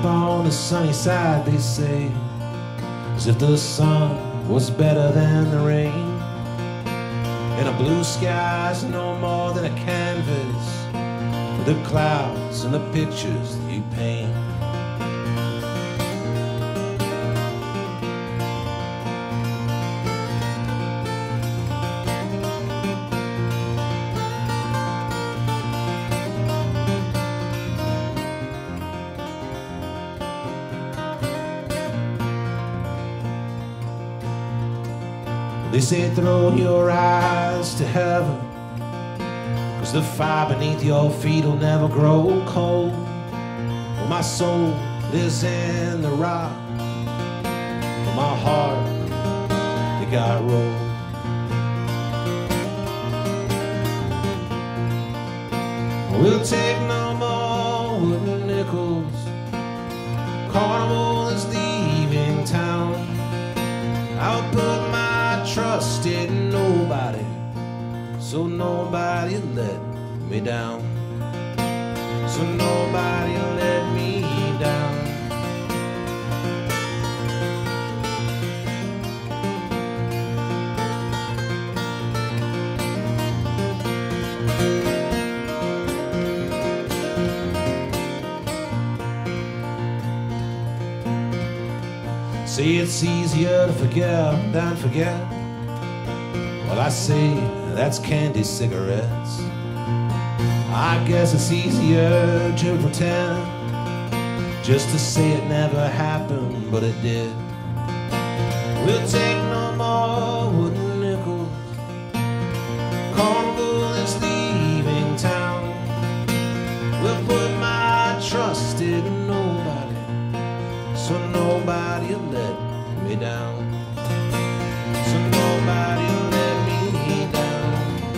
on the sunny side, they say, as if the sun was better than the rain. And a blue sky's no more than a canvas for the clouds and the pictures that you paint. They say throw your eyes to heaven, 'cause the fire beneath your feet will never grow cold. Well, my soul lives in the rock, but my heart, it got rolled. We'll take no more wooden nickels. Carnival is leaving town. I'll put my trust in nobody, so nobody let me down. So nobody let me down. Say it's easier to forgive than forget. Well, I say that's candy cigarettes. I guess it's easier to pretend, just to say it never happened, but it did. We'll take no more wooden nickels. Carnival is leaving town. We'll put my trust in nobody, so nobody will let me down. So nobody will let me down.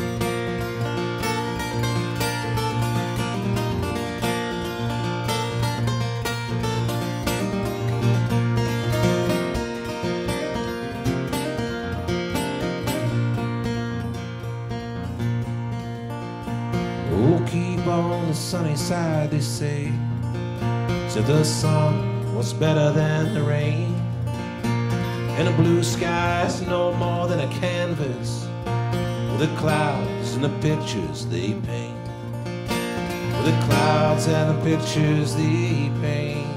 Oh, keep on the sunny side, they say, so the sun was better than the rain. And the blue sky's no more than a canvas with the clouds and the pictures they paint. With the clouds and the pictures they paint.